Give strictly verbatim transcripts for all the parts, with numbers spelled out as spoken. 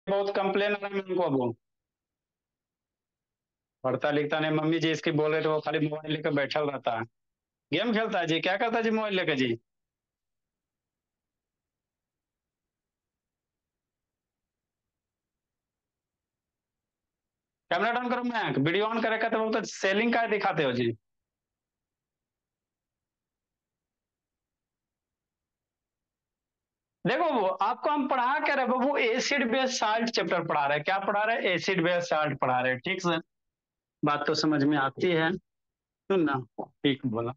बहुत कंप्लेन आ रहा है मेरे को अब वो। पढ़ता लिखता नहीं, मम्मी जी इसकी बोले तो वो खाली मोबाइल लेकर बैठल रहता है। गेम खेलता है जी, क्या करता है जी मोबाइल लेकर जी? कैमरा डाउन करो, मैं वीडियो ऑन करे तो वो तो सेलिंग का दिखाते हो जी। देखो वो आपको हम पढ़ा क्या रहे बाबू, एसिड बेस साल्ट चैप्टर पढ़ा रहे हैं। क्या पढ़ा रहे हैं? एसिड बेस साल्ट पढ़ा रहे हैं। ठीक सर, बात तो समझ में आती है। सुन ना, ठीक बोला।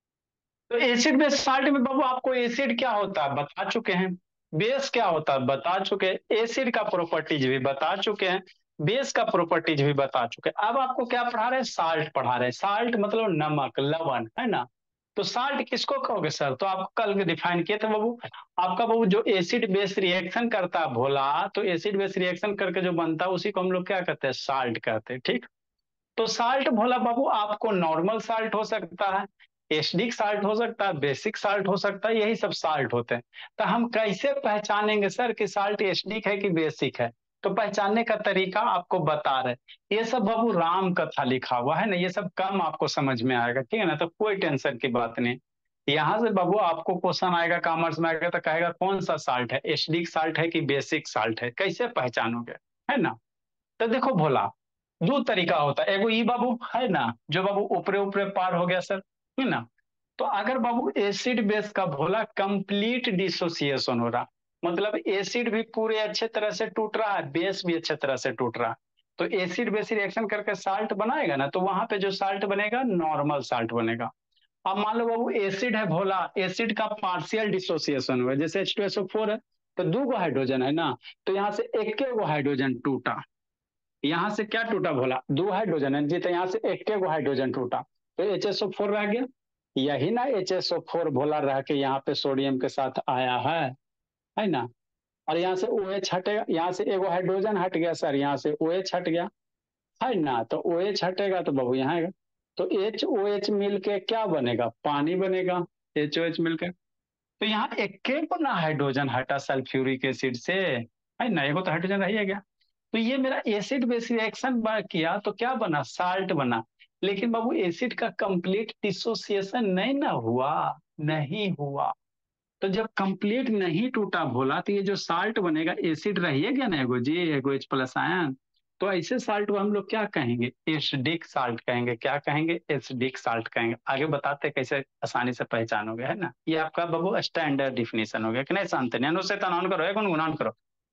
तो एसिड बेस साल्ट में बाबू आपको एसिड क्या होता है बता चुके हैं, बेस क्या होता है बता चुके हैं, एसिड का प्रॉपर्टीज भी बता चुके हैं, बेस का प्रॉपर्टीज भी बता चुके हैं। अब आपको क्या पढ़ा रहे हैं? साल्ट पढ़ा रहे हैं। साल्ट मतलब नमक, लवण, है ना? तो साल्ट किसको कहोगे सर? तो आप कल डिफाइन किए थे बाबू। आपका बाबू जो एसिड बेस रिएक्शन करता है भोला, तो एसिड बेस रिएक्शन करके जो बनता है उसी को हम लोग क्या कहते हैं? साल्ट कहते हैं। ठीक। तो साल्ट भोला बाबू आपको नॉर्मल साल्ट हो सकता है, एसिडिक साल्ट हो सकता है, बेसिक साल्ट हो सकता है, यही सब साल्ट होते हैं। तो हम कैसे पहचानेंगे सर कि साल्ट एसिडिक है कि बेसिक है? तो पहचानने का तरीका आपको बता रहे। ये सब बाबू राम कथा लिखा हुआ है ना, ये सब कम आपको समझ में आएगा। ठीक है ना? तो कोई टेंशन की बात नहीं। यहाँ से बाबू आपको क्वेश्चन आएगा, कॉमर्स में आएगा तो कहेगा कौन सा साल्ट है, एसिडिक साल्ट है कि बेसिक साल्ट है, कैसे पहचानोगे? है ना? तो देखो भोला, दो तरीका होता है। एगो ई बाबू है ना, जो बाबू ऊपरे ऊपरे पार हो गया सर, है ना? तो अगर बाबू एसिड बेस का भोला कंप्लीट डिसोसिएशन हो रहा, मतलब एसिड भी पूरे अच्छे तरह से टूट रहा है, बेस भी अच्छे तरह से टूट रहा है, तो एसिड बेस रिएक्शन करके साल्ट बनाएगा ना, तो वहां पे जो साल्ट बनेगा नॉर्मल साल्ट बनेगा। अब मान लो बाबू एसिड है भोला, एसिड का पार्शियल डिसोसिएशन हुआ, जैसे H two S O four है, तो दो गो हाइड्रोजन है ना, तो यहाँ से एक गो हाइड्रोजन टूटा। यहाँ से क्या टूटा भोला? दो हाइड्रोजन है जी, तो यहाँ से एक गो हाइड्रोजन टूटा, तो एच एस ओ फोर रह गया। यही ना H S O four Bhola रह के यहाँ पे सोडियम के साथ आया है है ना? और यहाँ से ओ एच हटेगा, यहाँ से एगो हाइड्रोजन हट गया सर, यहाँ से ओ एच हट गया, है ना? तो ओ एच हटेगा तो बाबू यहाँ आएगा। तो एच ओ एच मिल के क्या बनेगा? पानी बनेगा। एच ओ एच मिलकर, तो यहाँ एक के बना हाइड्रोजन हटा सल्फ्यूरिक एसिड से, है ना? एगो तो हाइड्रोजन रह ही गया। तो ये मेरा एसिड बेस रिएक्शन किया तो क्या बना? साल्ट बना। लेकिन बाबू एसिड का कंप्लीट डिसोसिएशन नहीं ना हुआ, नहीं हुआ। तो जब कंप्लीट नहीं टूटा भोला, तो ये जो साल्ट बनेगा एसिड रहिएगा ना, एगो जी, एगो एच प्लस आयन। तो ऐसे साल्ट को हम लोग क्या कहेंगे? एसिडिक साल्ट कहेंगे। क्या कहेंगे? एसिडिक साल्ट कहेंगे। आगे बताते हैं कैसे आसानी से पहचानोगे, है ना? ये आपका बाबू स्टैंडर्ड डिफिनेशन हो गया कि नहीं? शांति नहीं से तनान करो, गुनगुनान करो।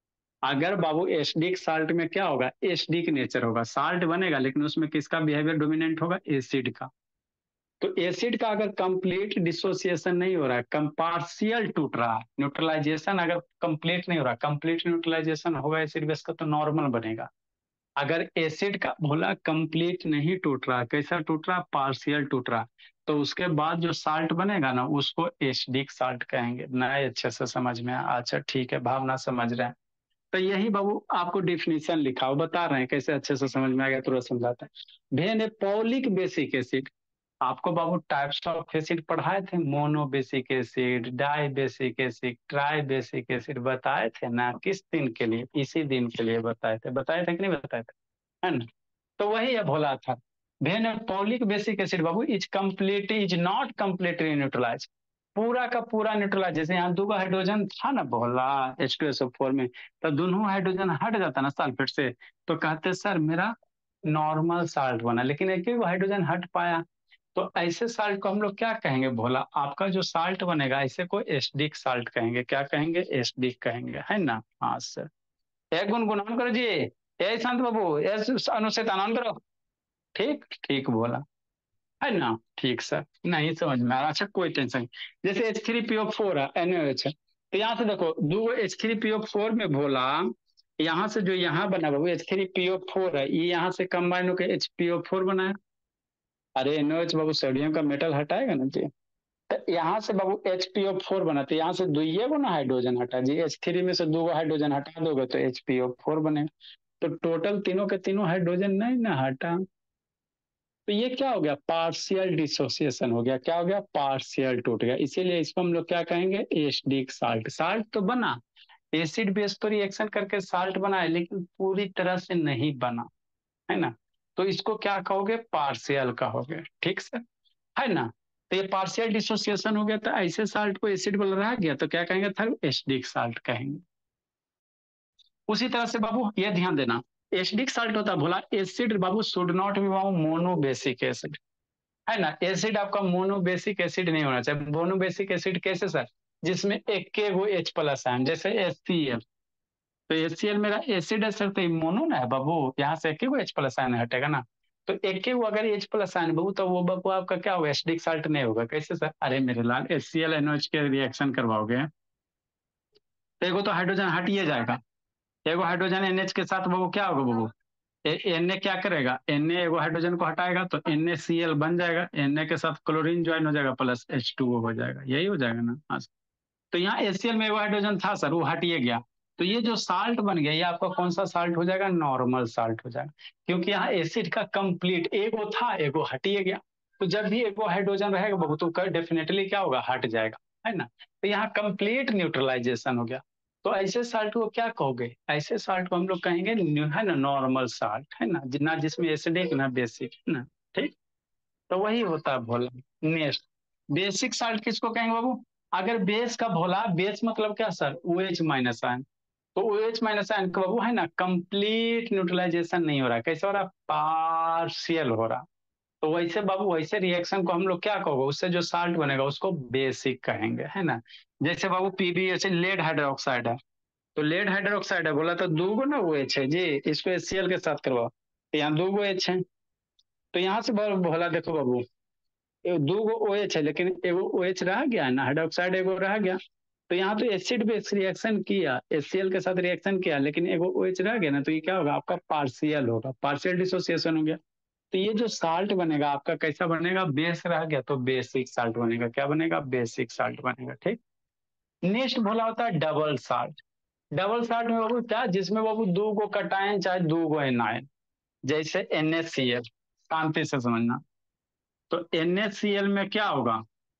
अगर बाबू एसिडिक साल्ट में क्या होगा? एसिडिक नेचर होगा, साल्ट बनेगा लेकिन उसमें किसका बिहेवियर डोमिनेंट होगा? एसिड का। तो एसिड का अगर कंप्लीट डिसोसिएशन नहीं हो रहा है, कम पार्शियल टूट रहा है, न्यूट्रलाइजेशन अगर कंप्लीट नहीं हो रहा, कंप्लीट न्यूट्रलाइजेशन होगा एसिड बेस का तो नॉर्मल बनेगा। अगर एसिड का भोला कंप्लीट नहीं टूट रहा, कैसा टूट रहा? पार्शियल टूट रहा, तो उसके बाद जो साल्ट बनेगा ना, उसको एसिडिक साल्ट कहेंगे। नए अच्छे से समझ में आया? अच्छा ठीक है, भावना समझ रहे हैं। तो यही बाबू आपको डिफिनीशन लिखा हो, बता रहे हैं कैसे अच्छे से समझ में आ गया, तुरंत समझाते हैं। भेन है पॉलिक बेसिक एसिड। आपको बाबू टाइप्स ऑफ एसिड पढ़ाए थे, mono basic acid, di basic acid, tri basic acid बताए थे ना? किस दिन के लिए? इसी दिन के लिए बताए थे। बताए थे कि नहीं बताए थे? है ना? तो वही है भोला था। वेन पॉलिक बेसिक एसिड बाबू is complete, is not completely neutralize, पूरा का पूरा न्यूट्रलाइज। जैसे यहाँ दो हाइड्रोजन था ना Bhola H two S O four में, तो दोनों हाइड्रोजन हट जाता ना सल्फेट से, तो कहते सर मेरा नॉर्मल साल्ट बना, लेकिन एक ही हाइड्रोजन हट पाया। तो ऐसे साल्ट को हम लोग क्या कहेंगे भोला? आपका जो साल्ट बनेगा ऐसे को एसिडिक साल्ट कहेंगे। क्या कहेंगे? एसिडिक कहेंगे, है ना? हाँ सर। एक गुनगुनान करो जी, ए शांत बाबू, एस अनुषित आनंद करो। ठीक ठीक बोला, है ना? ठीक सर, नहीं समझ में आ रहा? अच्छा कोई टेंशन नहीं। जैसे H three P O four है, एन ओ एच है, तो यहाँ से देखो दो H three P O four में भोला, यहाँ से जो यहाँ बना बाबू H three P O four है, ये यहाँ से कंबाइन होकर एच पी ओ फोर बना है। अरे एन ओ एच बाबू सोडियम का मेटल हटाएगा ना जी, तो यहाँ से बाबू एच पी ओ फोर बना, तो यहाँ से दुइये को ना हाइड्रोजन हटा जी, एच थ्री में से दो गो हाइड्रोजन हटा दोगे तो एच पी ओ फोर बनेगा। तो टोटल तीनों के तीनों हाइड्रोजन नहीं ना हटा, तो ये क्या हो गया? पार्शियल डिसोसिएशन हो गया। क्या हो गया? पार्शियल टूट गया। इसीलिए इसको हम लोग क्या कहेंगे? Acidic salt. साल्ट तो बना, एसिड बेस तो रिएक्शन करके साल्ट बना है, लेकिन पूरी तरह से नहीं बना, है ना। तो इसको क्या कहोगे, पार्शियल कहोगे, ठीक सर, है ना। तो ये पार्शियल डिसोसिएशन हो गया, तो ऐसे साल्ट को एसिड बोल रहा गया तो क्या कहेंगे, थर्ड एसिडिक साल्ट कहेंगे। उसी तरह से बाबू ये ध्यान देना, एसिडिक साल्ट होता है भोला, एसिड बाबू शुड नॉट बी बाबू मोनोबेसिक एसिड, है ना। एसिड आपका मोनोबेसिक एसिड नहीं होना चाहिए। मोनोबेसिक एसिड कैसे सर, जिसमें एक के वो H प्लस आयन, जैसे HCl, तो HCl मेरा एसिड है सर, तो ये मोनो ना है बाबू, यहाँ से एक के वो H प्लस आयन हटेगा ना, तो एक के वो अगर H प्लस आयन बाबू, तो वो बाबू आपका क्या होगा, एसिडिक साल्ट नहीं होगा। कैसे सर, अरे मेरे लाल HCl NOH के रिएक्शन करवाओगे तो एगो तो हाइड्रोजन हट ही जाएगा, एगो हाइड्रोजन NH के साथ बाबू क्या होगा बाबू, Na क्या करेगा, Na एगो हाइड्रोजन को हटाएगा तो NaCl बन जाएगा, Na के साथ क्लोरीन ज्वाइन हो जाएगा प्लस H टू O हो जाएगा, यही हो जाएगा ना। हाँ, तो यहाँ HCl में एगो हाइड्रोजन था सर, वो हटिए गया, तो ये जो साल्ट बन गया ये आपका कौन सा साल्ट हो जाएगा, नॉर्मल साल्ट हो जाएगा, क्योंकि यहाँ एसिड का कंप्लीट एगो था, एगो हटिए गया, तो जब भी एगो हाइड्रोजन रहेगा बाबू तो डेफिनेटली क्या होगा, हट जाएगा, है ना। तो यहाँ कंप्लीट न्यूट्रलाइजेशन हो गया। तो ऐसे साल्ट को क्या कहोगे, ऐसे साल्ट को हम लोग कहेंगे, है ना, नॉर्मल साल्ट, है ना, ना जिसमें एसिडिक ना बेसिक, है ना, ठीक। तो वही होता है भोला। नेक्स्ट, बेसिक साल्ट किसको कहेंगे बाबू, अगर बेस का भोला, बेस मतलब क्या sir, O H minus ion, तो ओ एच माइनस आयन का बाबू है ना, कंप्लीट न्यूट्रलाइजेशन नहीं हो रहा, कैसे हो रहा, पार्शियल हो रहा। तो वैसे बाबू वैसे रिएक्शन को हम लोग क्या कहोगे, उससे जो साल्ट बनेगा उसको बेसिक कहेंगे, है ना। जैसे बाबू पीबीएच लेड हाइड्रोक्साइड है, तो लेड हाइड्रोक्साइड है बोला तो दो गो ना ओ एच है जी, इसको HCl के साथ करवाओ, तो यहाँ दो गो एच है, तो यहाँ से भोला देखो बाबू, दो गो ओ एच है लेकिन एगो ओ एच रह गया ना, हाइड्रोक्साइड एगो रह गया, तो यहाँ तो एसिड बेस रिएक्शन किया, HCl के साथ रिएक्शन किया, लेकिन एगो ओ एच रह गया ना, तो ये क्या होगा, आपका पार्शियल होगा, पार्शियल डिसोसिएशन हो गया। तो ये जो साल्ट बनेगा आपका कैसा बनेगा, बेस रह गया तो बेसिक साल्ट बनेगा, क्या बनेगा, बेसिक साल्ट बनेगा, ठीक। नेक्स्ट भोला होता है डबल साल्ट। डबल साल्ट में बाबू क्या, जिसमें बाबू दो गो कटायन चाहे दो गो एनायन, जैसे NaCl, शांति से समझना, तो NaCl में क्या होगा,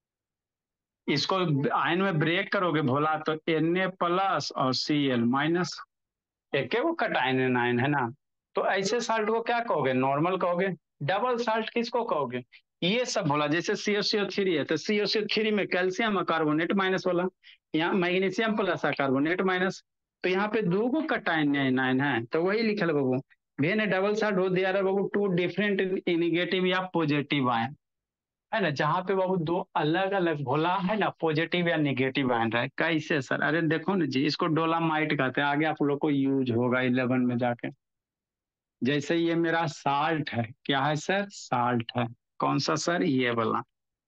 इसको आयन में ब्रेक करोगे भोला तो Na प्लस और Cl माइनस, एक वो कटायन आयन है ना। तो ऐसे साल्ट को क्या कहोगे, नॉर्मल कहोगे। डबल साल्ट किसको कहोगे, ये सब भोला, जैसे सी ओ सी ओ थ्री है तो C O C O three में कैल्शियम कार्बोनेट माइनस वाला, यहाँ मैग्नीशियम प्लस कार्बोनेट माइनस, तो यहाँ पे दो गो कटायन आयन है, तो वही लिखल बाबू, वेन डबल साल्ट हो दिया बाबू टू डिफरेंट नेगेटिव या पॉजिटिव आयन, है ना, जहाँ पे बाबू दो अलग अलग भोला है ना, पॉजिटिव या निगेटिव आयन रहा है। कैसे सर, अरे देखो ना जी, इसको डोलामाइट कहते हैं, आगे आप लोग को यूज होगा इलेवन में जाके। जैसे ये मेरा साल्ट है, क्या है सर, साल्ट है, कौन सा सर, ये वाला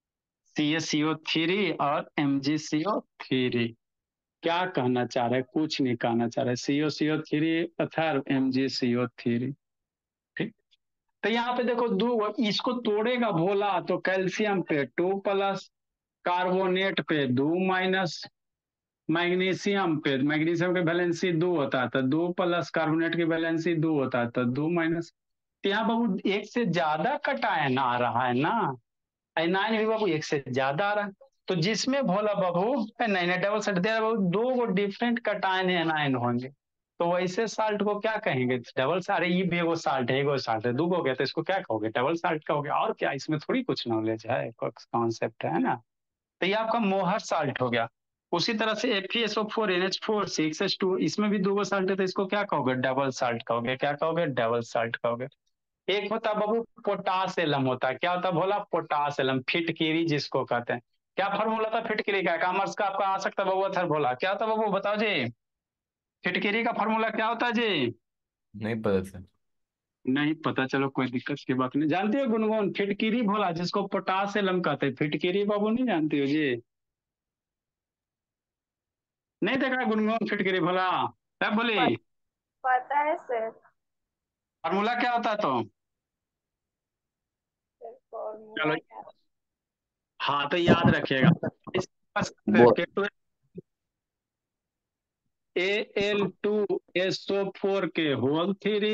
C S C O three और M G C O three. क्या कहना चाह रहे, कुछ नहीं कहना चाह रहे, C O C O three other M G C O three, ठीक। तो यहाँ पे देखो दो, इसको तोड़ेगा भोला तो कैल्शियम पे टू प्लस, कार्बोनेट पे दो माइनस, मैग्नीशियम पे, मैग्नीशियम की वैलेंसी दो होता है तो दो प्लस, कार्बोनेट की वैलेंसी दो होता है तो दो माइनस। तो यहाँ बाबू एक से ज्यादा कटायन आ रहा है ना, एनायन भी बाबू एक से ज्यादा आ रहा है, तो जिसमें भोला बाबू नहीं नहीं डबल सेट दे रहा बाबू, दो वो डिफरेंट कटायन एनायन होंगे, तो वैसे साल्ट को क्या कहेंगे, डबल साल्ट, ये भी एगो साल्ट है, एगो साल्ट है, दो हो गया तो इसको क्या कहोगे, डबल साल्ट कहोगे, और क्या, इसमें थोड़ी कुछ नॉलेज है, कॉन्सेप्ट है ना। तो ये आपका मोहर साल्ट हो गया। उसी तरह से F E S O four N H four six H two, इसमें भी दो साल्ट है, तो इसको क्या कहोगे, डबल साल्ट कहोगे, क्या कहोगे, डबल साल्ट कहोगे। एक होता बाबू पोटास एलम होता है, क्या होता है भोला, पोटास एलम, फिटकिरी जिसको कहते हैं। क्या फॉर्मूला था फिटकिरी का, कॉमर्स का आपका आ सकता है बाबू, अथर भोला, क्या होता बाबू बताओ जी, फिटकिरी का फॉर्मूला क्या होता है जी, नहीं पता सर। नहीं पता, चलो कोई दिक्कत की बात नहीं, जानते हो गुनगुन, फिटकिरी भोला जिसको पोटास एलम कहते हैं, फिटकिरी बाबू नहीं जानती हो जी, नहीं देखा गुनगुन फिटकिरी भोला, क्या बोली, पत, पता है सर। फार्मूला क्या होता है तो, सर चलो, फॉर्मूला क्या? हाँ तो याद रखिएगा, वो A L two S O four के होल थ्री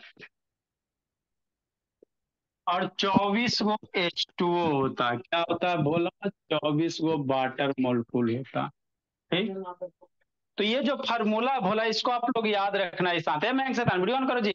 और चौबीस गो एच टू ओ होता है, क्या होता है बोला, चौबीस गो वाटर मोलकुल होता है, ठीक। तो ये जो फार्मूला बोला इसको आप लोग याद रखना इस आते मैं से वीडियो ऑन करो जी,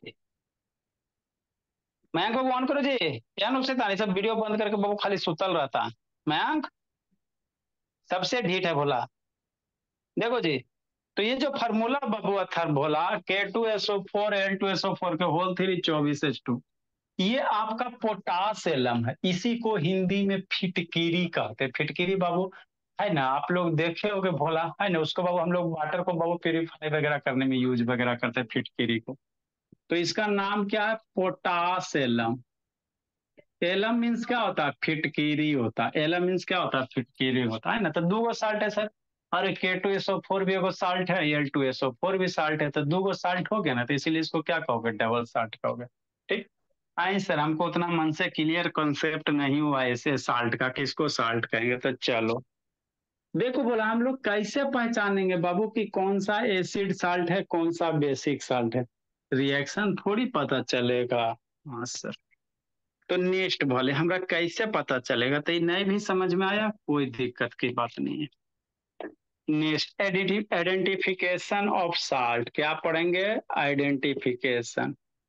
मयंक बाबू ऑन करो जी, क्या नुक से तानी सब वीडियो बंद करके बाबू खाली सुतल रहता। मयंक सबसे ढीठ है भोला, देखो जी। तो ये जो फार्मूला बबुआ था भोला के two S O four L two S O four के होल थ्री चौबीस एच टू, ये आपका पोटास एलम है, इसी को हिंदी में फिटकीरी कहते हैं। फिटकीरी बाबू है ना, आप लोग देखे होगे भोला है ना, उसको बाबू हम लोग वाटर को बाबू प्यूरिफाई वगैरह करने में यूज वगैरह करते हैं फिटकीरी को। तो इसका नाम क्या है, पोटास एलम। एलम मीन्स क्या होता है, फिटकीरी होता है। एलम मीन्स क्या होता है, फिटकीरी होता है ना। तो दो गो साल्ट है सर, अरे के टू एस ओ फोर भी एगो साल्ट है, L two S O four भी साल्ट है, तो दो गो साल्ट हो गया ना, तो इसीलिए इसको क्या कहोगे, डबल साल्ट कहोगे। ठीक। आई सर हमको उतना मन से क्लियर कॉन्सेप्ट नहीं हुआ ऐसे साल्ट का, किसको साल्ट कहेंगे। तो चलो देखो बोला हम लोग कैसे पहचानेंगे बाबू कि कौन सा एसिड साल्ट है कौन सा बेसिक साल्ट है, रिएक्शन थोड़ी पता चलेगा। हाँ सर। तो नेक्स्ट भले हमरा कैसे पता चलेगा, तो ये नहीं भी समझ में आया कोई दिक्कत की बात नहीं है। नेक्स्ट आइडेंटिफिकेशन ऑफ साल्ट, क्या पढ़ेंगे, identification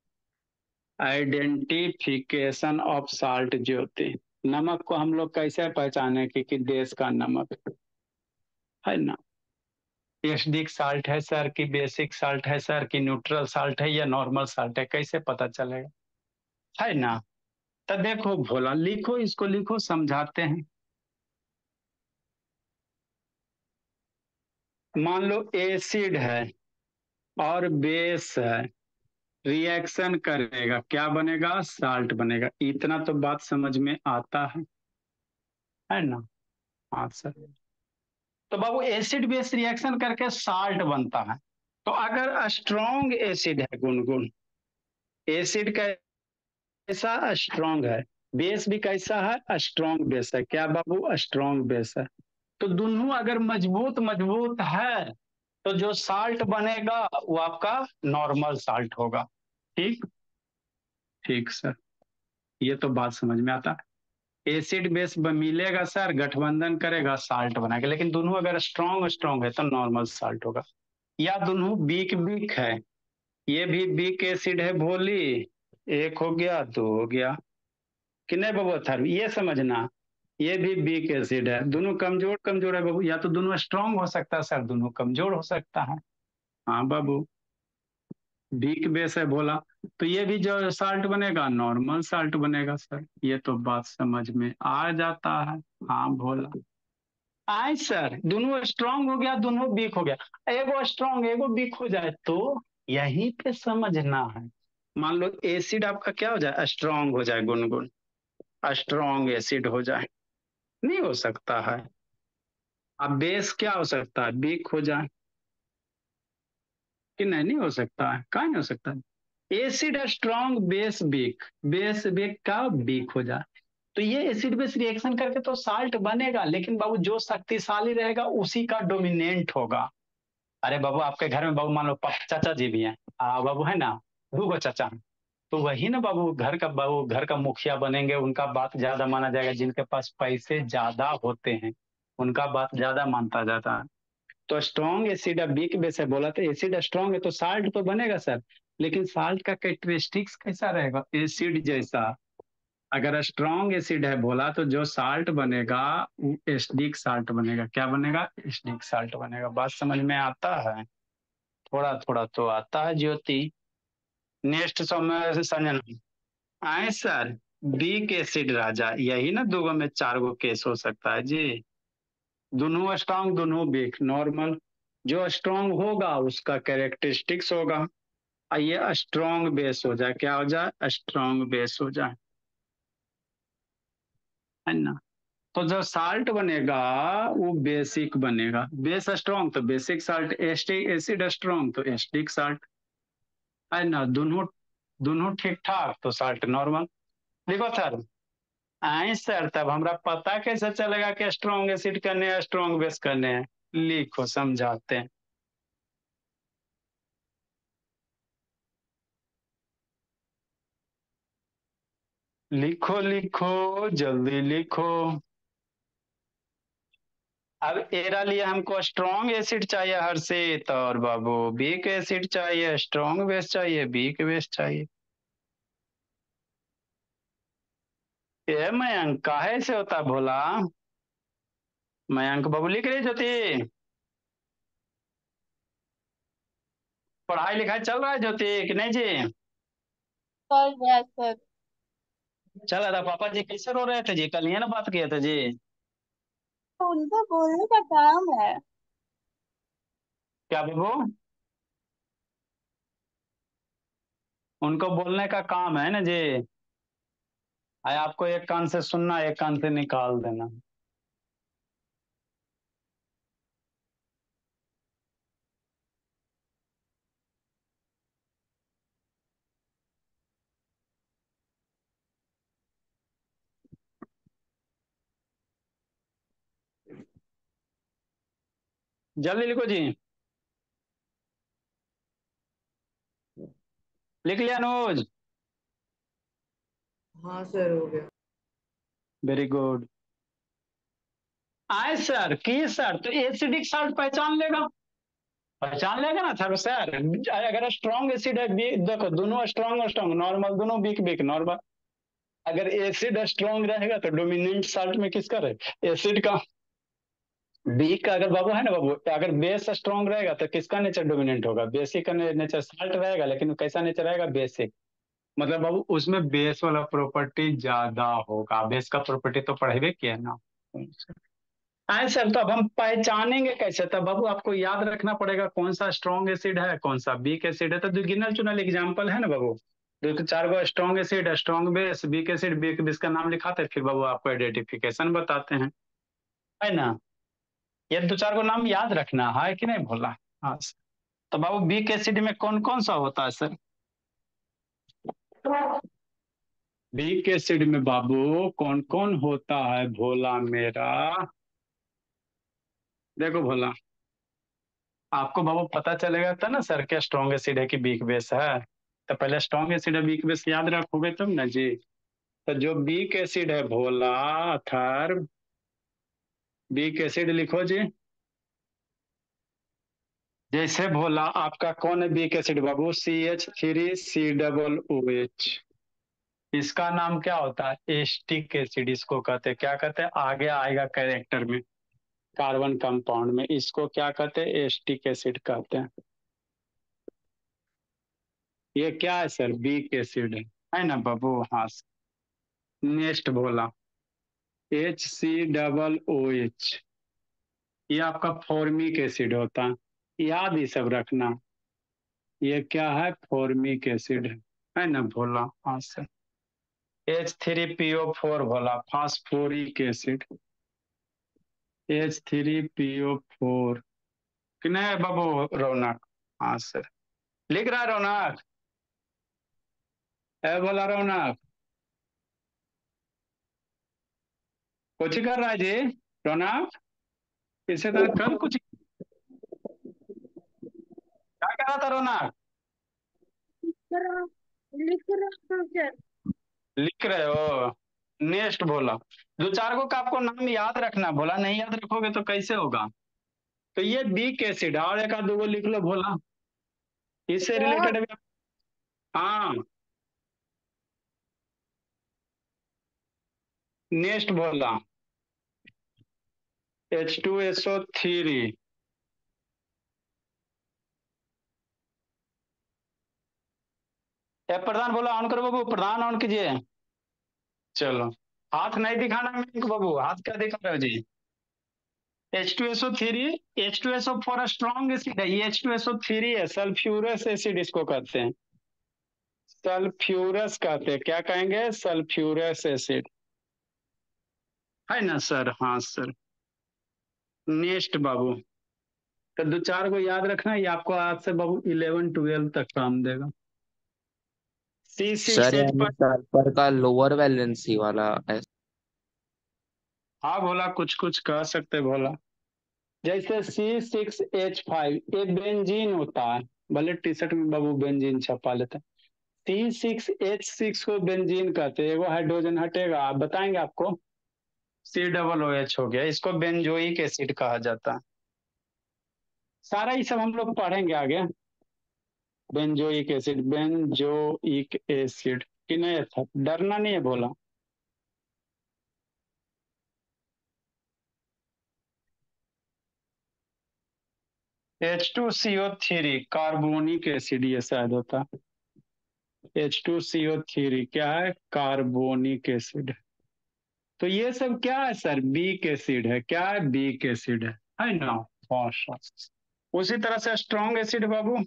identification of salt Jyoti. नमक को हम लोग कैसे पहचाने कि, कि देश का नमक है ना, एसिडिक साल्ट है सर कि बेसिक साल्ट है सर कि न्यूट्रल साल्ट है या नॉर्मल साल्ट है, कैसे पता चलेगा, है ना। तो देखो भोला लिखो, इसको लिखो समझाते हैं। मान लो एसिड है और बेस है, रिएक्शन करेगा क्या बनेगा, साल्ट बनेगा। इतना तो बात समझ में आता है है ना। हाँ सर। तो बाबू एसिड बेस रिएक्शन करके साल्ट बनता है। तो अगर स्ट्रॉन्ग एसिड है गुनगुन, एसिड कैसा स्ट्रॉन्ग है, बेस भी कैसा है स्ट्रॉन्ग बेस है, क्या बाबू स्ट्रॉन्ग बेस है। तो दोनों अगर मजबूत मजबूत है तो जो साल्ट बनेगा वो आपका नॉर्मल साल्ट होगा। ठीक। ठीक सर, ये तो बात समझ में आता है। एसिड बेस मिलेगा सर, गठबंधन करेगा साल्ट बनाएगा, लेकिन दोनों अगर स्ट्रॉन्ग स्ट्रॉन्ग है तो नॉर्मल साल्ट होगा। या दोनों बीक बीक है, ये भी बीक एसिड है भोली, एक हो गया दो हो गया कि नहीं बाबू थर, ये समझना। ये भी बीक एसिड है, दोनों कमजोर कमजोर है बाबू, या तो दोनों स्ट्रांग हो सकता है सर, दोनों कमजोर हो सकता है। हाँ बाबू, बीक बेस है बोला, तो ये भी जो साल्ट बनेगा नॉर्मल साल्ट बनेगा सर, ये तो बात समझ में आ जाता है। हाँ भोला आए सर, दोनों स्ट्रांग हो गया दोनों वीक हो गया, एगो स्ट्रांग एगो वीक हो जाए तो यहीं पे समझना है। मान लो एसिड आपका क्या हो जाए, स्ट्रांग हो जाए गुनगुन, स्ट्रांग एसिड हो जाए, नहीं हो सकता है। अब बेस क्या हो सकता है, वीक हो जाए कि नहीं, नहीं हो सकता है, कहाँ नहीं हो सकता है। Acid strong base weak, base weak का वीक हो जाए, तो ये एसिड बेस रिएक्शन करके तो साल्ट बनेगा, लेकिन बाबू जो शक्तिशाली रहेगा उसी का डोमिनेंट होगा। अरे बाबू आपके घर में बाबू मान लो पापा चाचा जी भी हैं, आ, बाबू है ना, दो गो चाचा हैं। तो वही ना बाबू घर का बाबू घर का मुखिया बनेंगे, उनका बात ज्यादा माना जाएगा, जिनके पास पैसे ज्यादा होते हैं उनका बात ज्यादा मानता जाता है। तो स्ट्रॉन्ग एसिड है, वीक बेस है बोला, तो एसिड स्ट्रॉन्ग है तो साल्ट तो बनेगा सर, लेकिन साल्ट का कैरेक्टरिस्टिक्स कैसा रहेगा, एसिड जैसा। अगर स्ट्रॉन्ग एसिड है बोला तो जो साल्ट बनेगा वो एसिडिक साल्ट बनेगा, क्या बनेगा, एसिडिक साल्ट बनेगा। बात समझ में आता है, थोड़ा थोड़ा तो आता है ज्योति। नेक्स्ट समय संजन आए सर, बीक एसिड राजा, यही ना दो गो में चार गो केस हो सकता है जी, दोनों स्ट्रांग दोनों वीक नॉर्मल। जो स्ट्रांग होगा उसका कैरेक्टरिस्टिक्स होगा, और ये स्ट्रांग बेस हो जाए, क्या हो जाए, स्ट्रांग बेस हो जाए, है ना। तो जो साल्ट बनेगा वो बेसिक बनेगा, बेस स्ट्रांग तो basic salt, acidic acid strong तो एस्टिक साल्ट, है ना। दोनों दोनों ठीक ठाक तो साल्ट नॉर्मल। देखो सर आए सर, तब हमरा पता कैसे चलेगा कि स्ट्रॉन्ग एसिड करने हैं स्ट्रॉन्ग बेस करने हैं, लिखो समझाते हैं। लिखो लिखो जल्दी लिखो। अब एरा लिए हमको स्ट्रॉन्ग एसिड चाहिए हर्षित, और बाबू वीक एसिड चाहिए, स्ट्रॉन्ग बेस चाहिए, वीक बेस चाहिए। ये मयंक काहे से होता भोला? मयंक बाबू लिख रही ज्योति, पढ़ाई लिखाई चल रहा है ज्योति कि नहीं जी? चल रहा है सर। चल रहा था। पापा जी कैसे रो रहे थे जी? कल ये ना बात किए थे जी। तो उनका बोलने का काम है। क्या बाबू? उनको बोलने का काम है ना जी। आया आपको एक कान से सुनना, एक कान से निकाल देना। जल्दी लिखो जी। लिख लिया अनुज? हाँ सर, हो गया। Very good. आए सर की सर तो एसिडिक साल्ट पहचान लेगा, पहचान लेगा ना सर। सर अगर स्ट्रॉन्ग एसिड है, देखो दोनों स्ट्रॉन्ग स्ट्रॉन्ग, नॉर्मल दोनों वीक वीक नॉर्मल। अगर एसिड स्ट्रॉन्ग रहेगा तो डोमिनेंट साल्ट में किसका रहे? एसिड का। बीक का अगर बाबू है ना बाबू, तो अगर बेस स्ट्रॉन्ग रहेगा तो किसका नेचर डोमिनेंट होगा? बेसिक का नेचर। साल्ट रहेगा लेकिन कैसा नेचर रहेगा? बेसिक। मतलब बाबू उसमें बेस वाला प्रॉपर्टी ज्यादा होगा। बेस का प्रॉपर्टी तो पढ़े किया ना। आए सर तो अब हम पहचानेंगे कैसे? तब बाबू आपको याद रखना पड़ेगा कौन सा स्ट्रॉन्ग एसिड है, कौन सा वीक एसिड है। तो दो गिनल चुनल एग्जाम्पल है ना बाबू, दो तो चार गो strong acid, strong base, weak acid, weak base का नाम लिखाते हैं, फिर बाबू आपको आइडेंटिफिकेशन बताते हैं, है ना। ये दो चार गो नाम याद रखना है कि नहीं भोला? हाँ सर। तो बाबू वीक एसिड में कौन कौन सा होता है सर? वीक एसिड में बाबू कौन कौन होता है भोला मेरा? देखो भोला, आपको बाबू पता चलेगा था ना सर क्या स्ट्रॉन्ग एसिड है कि वीक बेस है। तो पहले स्ट्रॉन्ग एसिड है वीक बेस याद रखोगे तुम ना जी। तो जो वीक एसिड है भोला अथर, वीक एसिड लिखो जी। जैसे भोला आपका कौन है वीक एसिड बाबू? C H three C double O H. इसका नाम क्या होता है? एस्टिक एसिड इसको कहते हैं। क्या कहते हैं? आगे आएगा कैरेक्टर में, कार्बन कंपाउंड में। इसको क्या कहते हैं? एस्टिक एसिड कहते हैं। ये क्या है सर? वीक एसिड है, है ना बाबू? हाँ। Next Bhola, H C double O H, ये आपका फॉर्मिक एसिड होता है। याद ही सब रखना। ये क्या है? फॉर्मिक एसिड है, है ना भोला? हाँ sir. H three P O four Bhola, phosphoric acid. H three P O four कि नहीं बाबू रौनक? हाँ सर। लिख रहा है रौनक? है बोला रौनक? कुछ कर रहा है जी रौनक? इससे तरह कल कुछ क्या कर रहा था रौनक? लिख रहा हूँ सर। लिख रहे हो? नेक्स्ट बोला, दो चार गो का आपको नाम याद रखना। बोला नहीं याद रखोगे तो कैसे होगा? तो ये बीक एसिड, और एक आध दो गो लिख लो बोला, इससे सर रिलेटेड। हाँ। नेक्स्ट बोला, H two S O three. ए प्रधान बोला ऑन करो बाबू, प्रधान ऑन कीजिए। चलो, हाथ नहीं दिखाना मेरे बाबू, हाथ क्या दिखा रहे हो जी? H two S O three, H two S O four strong acid है, ये H two S O three है, सल्फ्यूरस एसिड इसको कहते हैं। सल्फ्यूरस कहते हैं। क्या कहेंगे? सल्फ्यूरस एसिड, है ना सर? हाँ सर। नेक्स्ट बाबू, तो दो चार को याद रखना, ये आपको आज से बाबू इलेवन ट्वेल्व तक काम देगा। सी सिक्स सर एच यानी पर। सल्फर का लोअर वैलेंसी वाला है। हाँ भोला, कुछ कुछ कह सकते भोला। जैसे सी सिक्स एच फाइव, ये बेंजीन होता है। भले टी शर्ट में बाबू बेंजीन छपा लेते हैं। सी सिक्स एच सिक्स को बेंजीन कहते हैं। वो हाइड्रोजन हटेगा, आप बताएंगे आपको। सी डबल ओ एच हो गया, इसको बेंजोइक एसिड कहा जाता है। सारा ये सब हम लोग पढ़ेंगे आगे। बेंजोइक एसिड, बेंजोइक एसिड कि नहीं था, डरना नहीं है बोला। H two C O three carbonic acid ये शायद होता। H two C O three क्या है, कार्बोनिक एसिड। तो ये सब क्या है सर, बीक एसिड है, क्या है, बीक एसिड है है ना। अच्छा। उसी तरह से स्ट्रॉन्ग एसिड बाबू,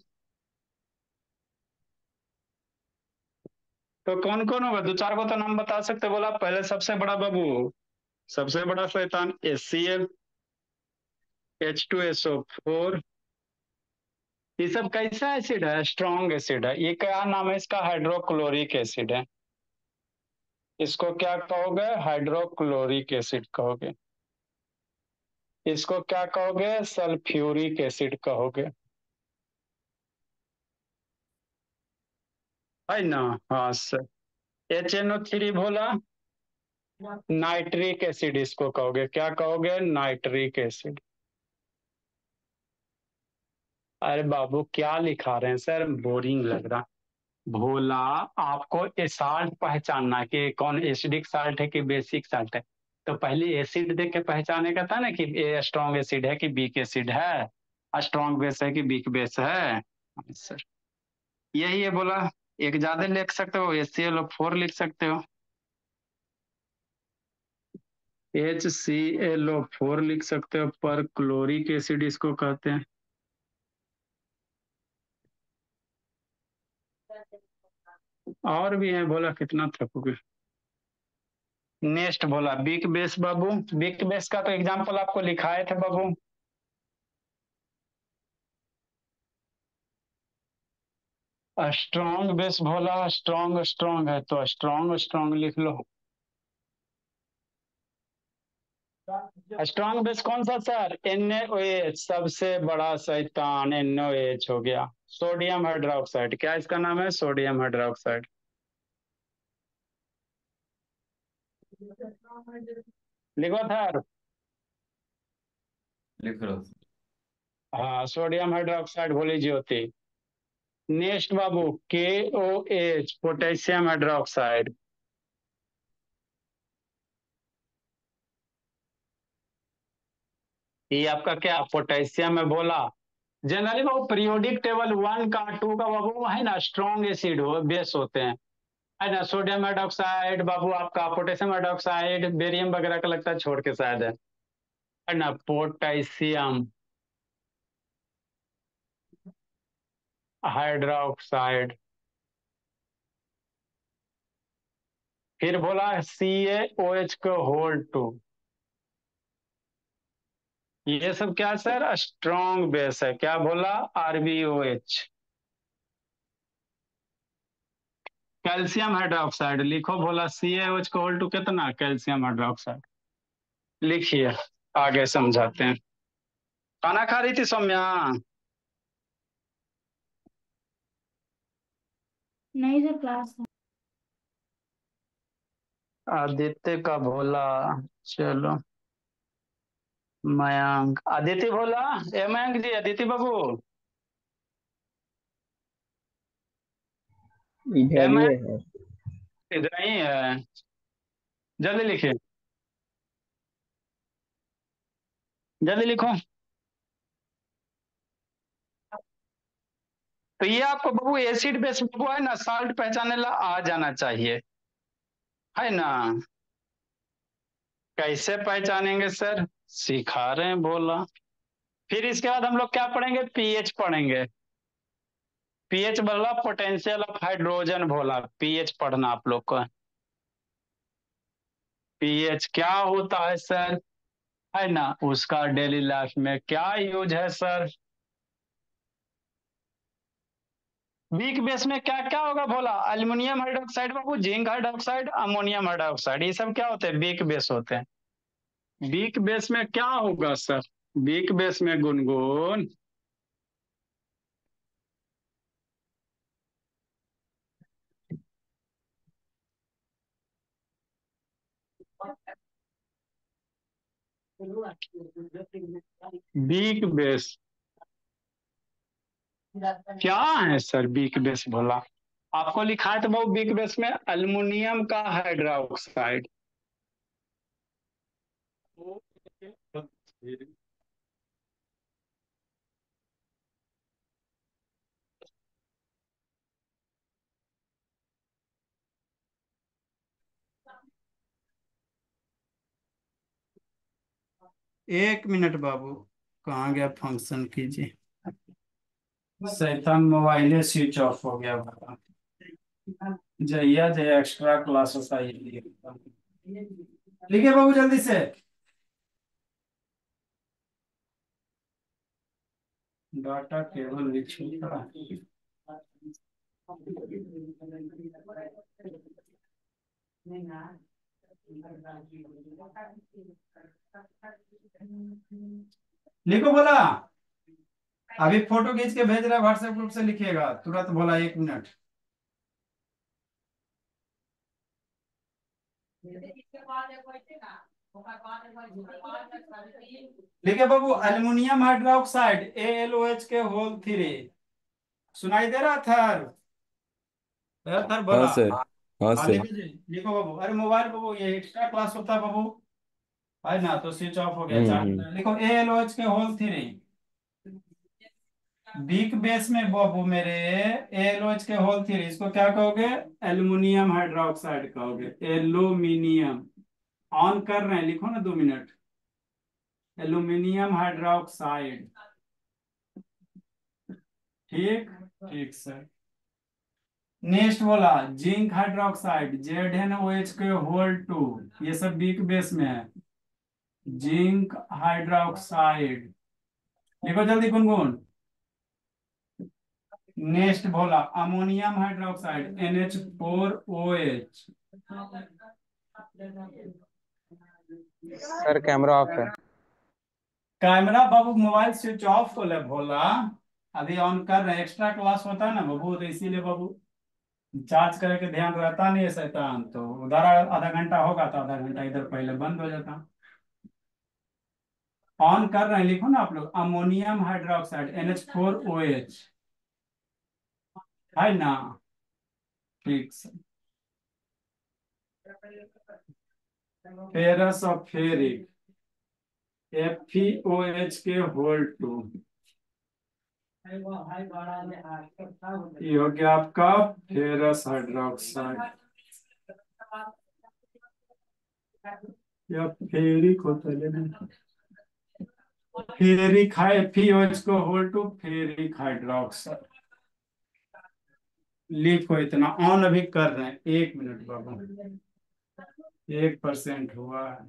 तो कौन कौन होगा, दो चार को तो नाम बता सकते बोला। पहले सबसे बड़ा बाबू, सबसे बड़ा शैतान H C L, H two S O four. ये सब कैसा एसिड है, स्ट्रॉन्ग एसिड है। ये क्या नाम है इसका, हाइड्रोक्लोरिक एसिड है। इसको क्या कहोगे, हाइड्रोक्लोरिक एसिड कहोगे। इसको क्या कहोगे, सल्फ्यूरिक एसिड कहोगे, है ना। हाँ sir. H N O three बोला, नाइट्रिक एसिड इसको कहोगे, क्या कहोगे, नाइट्रिक एसिड। अरे बाबू क्या लिखा रहे हैं सर, बोरिंग लग रहा। भोला, आपको ये साल्ट पहचानना है कि कौन एसिडिक साल्ट है कि बेसिक साल्ट है। तो पहले एसिड देख के पहचाने का था ना कि ये स्ट्रॉन्ग एसिड है कि वीक एसिड है, स्ट्रॉन्ग बेस है कि वीक बेस है। सर यही है बोला। एक ज्यादा लिख सकते हो, एच सी एल फोर लिख सकते हो, H C L O four लिख सकते हो, पर क्लोरिक एसिड इसको कहते हैं। और भी है बोला, कितना थकोगे। नेक्स्ट बोला बिग बेस बाबू, बिग बेस का तो एग्जांपल आपको लिखाए थे बाबू। स्ट्रॉन्ग बेस बोला, स्ट्रॉन्ग स्ट्रॉन्ग है तो स्ट्रॉन्ग स्ट्रॉन्ग लिख लो। स्ट्रॉन्ग बेस कौन सा सर, NaOH, सबसे बड़ा शैतान NaOH हो गया। सोडियम हाइड्रोक्साइड, क्या इसका नाम है, सोडियम हाइड्रोक्साइड। लिखो सर। लिख लो। हाँ सोडियम हाइड्रोक्साइड भूली ज्योति। नेक्स्ट बाबू के ओ एच, पोटेशियम हाइड्रोक्साइड। ये आपका क्या, पोटेशियम में बोला। जनरली वो पीरियोडिक टेबल वन का टू का बाबू है ना, स्ट्रॉन्ग एसिड हो बेस होते हैं, है ना। सोडियम हाइड्रोक्साइड बाबू आपका, पोटेशियम हाइड्रोक्साइड, बेरियम वगैरह का लगता है छोड़ के शायद है है ना। पोटेशियम हाइड्रोक्साइड, फिर बोला सी ए ओ एच को होल टू। ये सब क्या सर, स्ट्रॉन्ग बेस है, क्या बोला, आरबीओएच। कैल्शियम हाइड्रोक्साइड लिखो, बोला सी ए ओ एच को होल टू कितना, कैल्शियम हाइड्रोक्साइड। लिखिए, आगे समझाते हैं। खाना खा रही थी सौम्या। नहीं सर, क्लास है। आदित्य का भोला, चलो। मयंक, आदित्य भोला, ए मयंक जी, आदित्य बाबू, ए इधर ही मयंक, है। इधर ही है, जल्दी लिखिए, जल्दी लिखो। तो ये आपको बाबू एसिड बेस बाबू है ना, साल्ट पहचानने ला आ जाना चाहिए, है ना। कैसे पहचानेंगे सर, सिखा रहे हैं बोला। फिर इसके बाद हम लोग क्या पढ़ेंगे, पीएच पढ़ेंगे। पीएच बोला, पोटेंशियल ऑफ हाइड्रोजन बोला, पीएच पढ़ना आप लोग को। पीएच क्या होता है सर, है ना, उसका डेली लाइफ में क्या यूज है सर। वीक बेस में क्या क्या होगा बोला, अल्यूमिनियम हाइड्रोक्साइड बाबू, जिंक हाइड्रोक्साइड, अमोनियम हाइड्रोक्साइड, ये सब क्या होते हैं, वीक बेस होते हैं। वीक बेस में क्या होगा सर, वीक बेस में गुनगुन, वीक बेस क्या है सर वीक बेस बोला? आपको लिखा है तो वो वीक बेस में अल्युमिनियम का हाइड्रोक्साइड। एक मिनट बाबू, कहाँ गया फंक्शन कीजिए। शैतान मोबाइल स्विच ऑफ हो गया बाबा। जया जया एक्स्ट्रा क्लास होता है ये। लिखे बाबू जल्दी से। डाटा केवल लिखा है। लिखो बोला, अभी फोटो खींच के भेज रहा है व्हाट्सएप ग्रुप से, लिखिएगा तुरंत बोला, एक मिनट। लिखे बाबू, aluminium hydroxide A L O H के होल थ्री। सुनाई दे रहा थर? थर थर हाँ बोला। सर। हाँ हाँ सर। लिखो जी, लिखो बाबू। अरे मोबाइल बाबू, ये एक्स्ट्रा क्लास होता है बाबू, है ना, तो स्विच ऑफ हो गया। हम्म हम्म चार्ज लिखो, ए एल ओ एच के होल थ्री। वीक बेस में बाबू मेरे ए एल ओ एच के होल थ्री, इसको क्या कहोगे? एल्युमिनियम हाइड्रोक्साइड कहोगे। एल्यूमिनियम, ऑन कर रहे हैं, लिखो ना दो मिनट। Aluminium hydroxide. ठीक ठीक सर। नेक्स्ट बोला zinc hydroxide, Z N O H के होल टू, ये सब वीक बेस में है। जिंक हाइड्रोक्साइड, लिखो जल्दी गुनगुन। नेक्स्ट बोला ammonium hydroxide, N H four O H. Sir camera off है। कैमरा बाबू मोबाइल स्विच ऑफ हो ले भोला, अभी ऑन कर रहे हैं। एक्स्ट्रा क्लास होता है ना बाबू, तो इसीलिए बाबू चार्ज करे के ध्यान रहता नहीं है शैतान, तो उधर आधा घंटा होगा तो आधा घंटा इधर पहले बंद हो जाता। ऑन कर रहे हैं, लिखो ना आप लोग, ammonium hydroxide N H four O H, है ना? ठीक से। फेरस और ferric, F E O H के होल टू, ये हो गया आपका फेरस हाइड्रोक्साइड। या फेरिक होता है, फेरिक है, एफ ई ओ एच को होल टू फेरिक हाइड्रोक्साइड। लिखो इतना, ऑन अभी कर रहे हैं, एक मिनट बाबू। एक परसेंट हुआ है।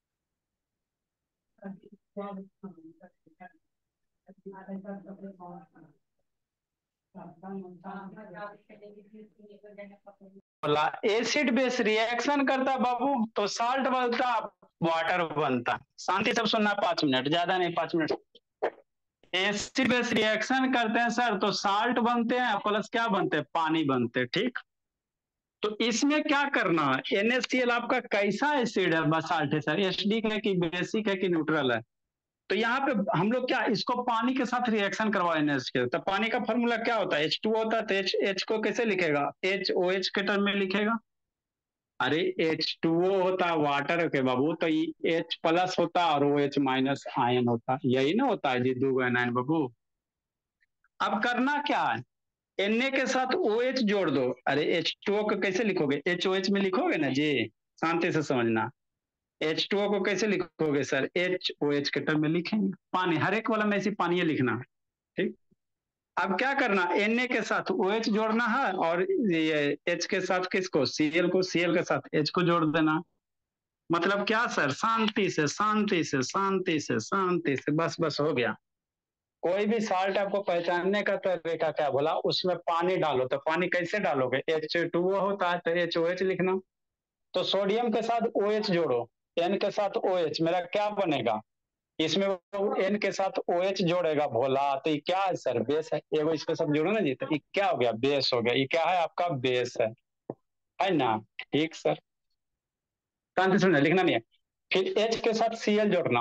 बोला एसिड बेस रिएक्शन करता बाबू तो साल्ट बनता, वाटर बनता। शांति सब सुनना, पांच मिनट ज्यादा नहीं, पांच मिनट। एसिड बेस रिएक्शन करते हैं सर तो साल्ट बनते हैं, प्लस क्या बनते हैं? पानी बनते हैं। ठीक, तो इसमें क्या करना है? एन एच सी एल आपका कैसा एसिड है? बसाल्ट है सर, एसिडिक है कि बेसिक है कि न्यूट्रल है? तो यहाँ पे हम लोग क्या इसको पानी के साथ रिएक्शन करवाए एन एच के, तो पानी का फॉर्मूला क्या होता है? एच टू होता है, तो एच एच को कैसे लिखेगा? एच ओ एच के टर्म में लिखेगा। अरे एच टू ओ होता है वाटर के बाबू, तो एच प्लस होता और ओ एच माइनस आयन होता, यही ना होता है जी, दो गो एनायन बाबू। अब करना क्या है? Na के साथ OH जोड़ दो। अरे एच टू ओ को कैसे लिखोगे? एच ओ एच में लिखोगे ना जी, शांति से समझना। एच टू ओ को कैसे लिखोगे सर? एच ओ एच के टर्म में लिखेंगे, पानी, हर एक वाला में ऐसी पानी लिखना। ठीक, अब क्या करना? Na के साथ OH जोड़ना है, और ये H के साथ किसको? Cl को, Cl के साथ H को जोड़ देना। मतलब क्या सर? शांति से शांति से शांति से शांति से, बस बस हो गया। कोई भी साल्ट आपको पहचानने का तरीका क्या बोला? उसमें पानी डालो, तो पानी कैसे डालोगे? एच टू ओ होता है तो एच ओ एच लिखना। तो सोडियम के साथ ओ एच जोड़ो, एन के साथ ओ एच, मेरा क्या बनेगा? इसमें एन के साथ ओ एच जोड़ेगा भोला, तो ये क्या है सर? बेस है। एगो इसके साथ जोड़ो ना जी, तो ये क्या हो गया? बेस हो गया। ये क्या है? आपका बेस है, है ना? ठीक सर, शांति सुनना, लिखना नहीं है। फिर एच के साथ सी एल जोड़ना,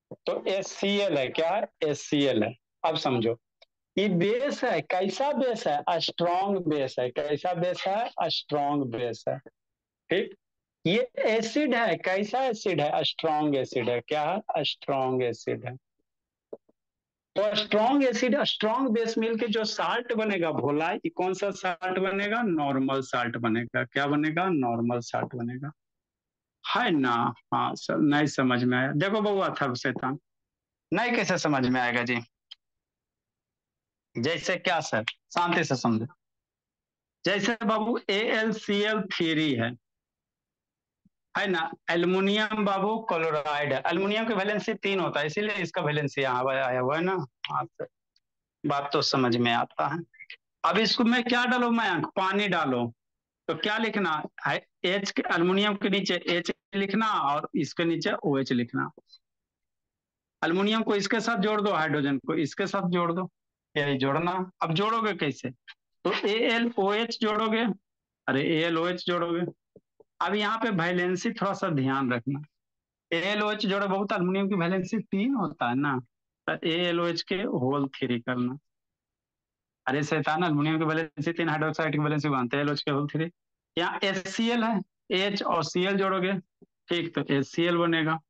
तो एस सी एल है, क्या है, एस सी एल है। अब समझो, ये बेस है, कैसा बेस है, स्ट्रॉन्ग बेस है। कैसा बेस है, स्ट्रॉन्ग बेस है। ठीक। ये एसिड है, कैसा एसिड है, स्ट्रॉन्ग एसिड है। क्या है, स्ट्रॉन्ग एसिड है। तो स्ट्रॉन्ग एसिड स्ट्रॉन्ग बेस मिलके जो साल्ट बनेगा भोला, ये कौन सा साल्ट बनेगा, नॉर्मल साल्ट बनेगा। क्या बनेगा, नॉर्मल साल्ट बनेगा, है ना। हाँ सर, नहीं समझ में आया, देखो बउआ था शैतान, नहीं कैसे समझ में आएगा जी। जैसे क्या सर, शांति से समझो। जैसे बाबू A L C L three है है ना। एल्युमिनियम बाबू क्लोराइड है। एल्युमिनियम की वैलेंसी तीन होता है, इसीलिए इसका वैलेंसी यहाँ आया हुआ है ना। हाँ सर, बात तो समझ में आता है। अब इसको मैं क्या डालो, मैं पानी डालो, तो क्या लिखना है, एच के, अल्युमिनियम के नीचे एच लिखना और इसके नीचे ओ एच लिखना। अल्युमिनियम को इसके साथ जोड़ दो, हाइड्रोजन को इसके साथ जोड़ दो, यही जोड़ना। अब जोड़ोगे कैसे, तो ए एल ओ एच जोड़ोगे, अरे ए एल ओ एच जोड़ोगे। अब यहाँ पे वैलेंसी थोड़ा सा ध्यान रखना, ए एल ओ एच जोड़ो बहुत, अल्युमिनियम की वैलेंसी तीन होता है ना, तो ए एल ओ एच के होल थ्री करना। अरे शैतान, अल्युमिनियम की वैलेंसी तीन, हाइड्रोक्साइड की valency one, L O H के होल थ्री। यहाँ एच सी एल है, एच और सी एल जोड़ोगे, ठीक, तो एच सी एल बनेगा।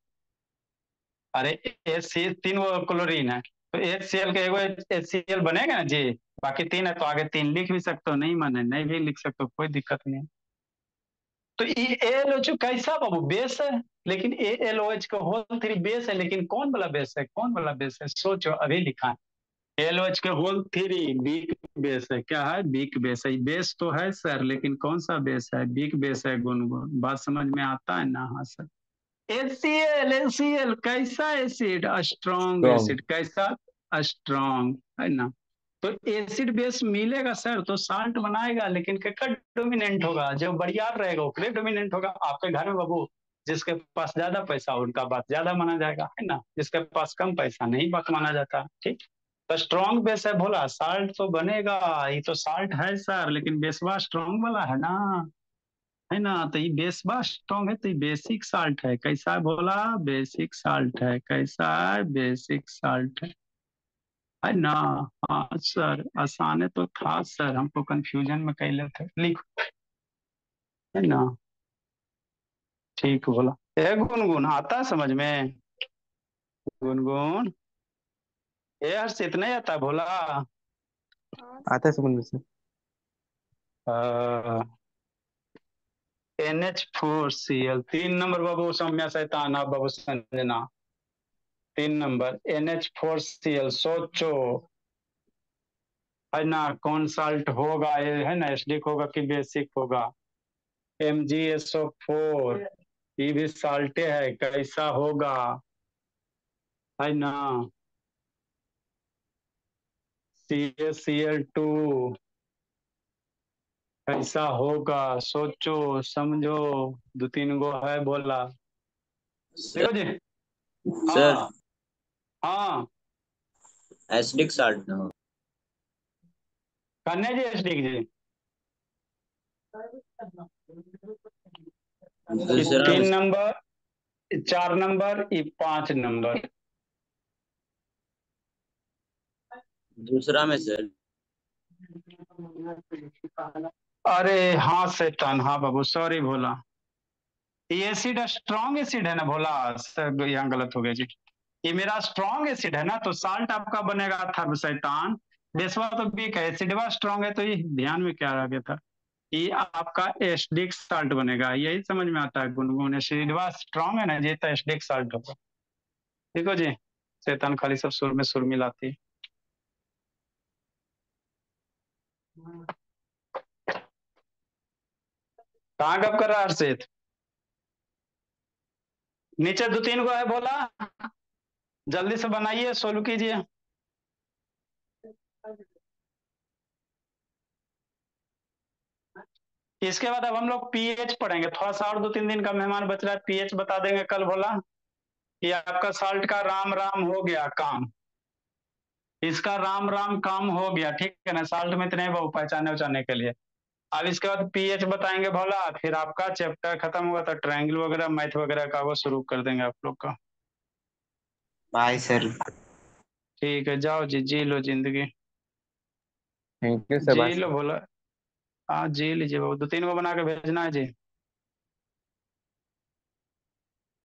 अरे एच सी तीन वो क्लोरीन है, तो एच सी एल का एगो एच सी एल बनेगा ना जी। बाकी तीन है तो आगे तीन लिख भी सकते हो, नहीं माने नहीं भी लिख सकते हो, कोई दिक्कत नहीं है। तो ए एल ओ एच कैसा बाबू, बेस है, लेकिन ए एल ओ एच का होल थ्री बेस है, लेकिन कौन वाला बेस है, कौन वाला बेस है, सोचो, अभी लिखा है। एल ओ एच के होल थ्री वीक बेस है। क्या है, वीक बेस है। बेस तो है सर, लेकिन कौन सा बेस है, वीक बेस है। गुनगुन बात समझ में आता है ना। हाँ sir. H C L, H C L कैसा एसिड, स्ट्रॉन्ग स्ट्रॉन्ग। एसिड। कैसा, स्ट्रॉन्ग, है ना। तो एसिड बेस मिलेगा सर तो साल्ट बनाएगा, लेकिन केकर डोमिनेंट होगा, जो बड़ियार रहेगा वो डोमिनेंट होगा। आपके घर में बाबू जिसके पास ज्यादा पैसा उनका बात ज्यादा माना जाएगा, है ना। जिसके पास कम पैसा नहीं बात माना जाता, ठीक। तो स्ट्रॉन्ग बेस है बोला, साल्ट तो बनेगा। ये तो साल्ट है सर, लेकिन बेसवा स्ट्रॉन्ग वाला है ना, है ना। तो ये बेसवा स्ट्रॉन्ग है, तो ये बेसिक साल्ट है। कैसा है बोला, बेसिक साल्ट है। कैसा है, बेसिक साल्ट है है ना। हाँ सर, आसान है तो था सर, हमको कंफ्यूजन में कैले थे, लिखो, है ना। ठीक बोला। ए गुनगुन आता है समझ में, गुनगुन, ए हर्ष इतना ही आता है बोला। हाँ आता है समझ में से। N H four C L तीन नंबर बाबू, सौम्या सैताना बाबू संजना, तीन number N H four C L, सोचो, है ना। कौन साल्ट होगा ये, है ना, एसिडिक होगा कि बेसिक होगा। M G S O four, ये भी साल्टे है, कैसा होगा, है ना। सी ए सी एल टू कैसा होगा, सोचो समझो, दो तीन गो है बोला, सर देखो जी। सर हाँ हाँ, एसिडिक साल्ट ना हो। कन्या जी एसिडिक जी, ये दूसरा में तीन नंबर, चार नंबर, ये पांच नंबर। दूसरा में सर। अरे हाँ शैतान, हाँ बाबू सॉरी भोला, ये एसिड स्ट्रॉन्ग एसिड है ना भोला, सब यहाँ गलत हो गया जी। ये मेरा स्ट्रॉन्ग एसिड है ना, तो साल्ट आपका बनेगा था शैतान। बेसवा तो वीक है, एसिडवा स्ट्रॉन्ग है, तो ये ध्यान में क्या आ गया था, ये आपका एसिडिक साल्ट बनेगा। यही समझ में आता है गुनगुन, एसिडवा स्ट्रॉन्ग है ना, ये तो एसिडिक साल्ट होगा। देखो जी, शैतान खाली सब सुर में सुर मिलाती है। कहाँ गप कर रहा है हर्षित, नीचे दो तीन गो है बोला, जल्दी से बनाइए, सोल्व कीजिए। इसके बाद अब हम लोग पीएच पढ़ेंगे, थोड़ा सा और दो तीन दिन का मेहमान बच रहा है, पीएच बता देंगे कल बोला। ये आपका साल्ट का राम राम हो गया काम, इसका राम राम काम हो गया, ठीक है ना। साल्ट में इतने बहु पहचाने उचाने के लिए। अब इसके बाद पीएच बताएंगे भोला, फिर आपका चैप्टर खत्म हुआ तो ट्रायंगल वगैरह मैथ वगैरह का वो शुरू कर देंगे आप लोग का। Bye sir. ठीक है, जाओ जी, जी लो जिंदगी। थैंक यू जी सेबास्टियन। लो बोला। हाँ जी लीजिए बाबू, दो तीन को बना के भेजना है जी।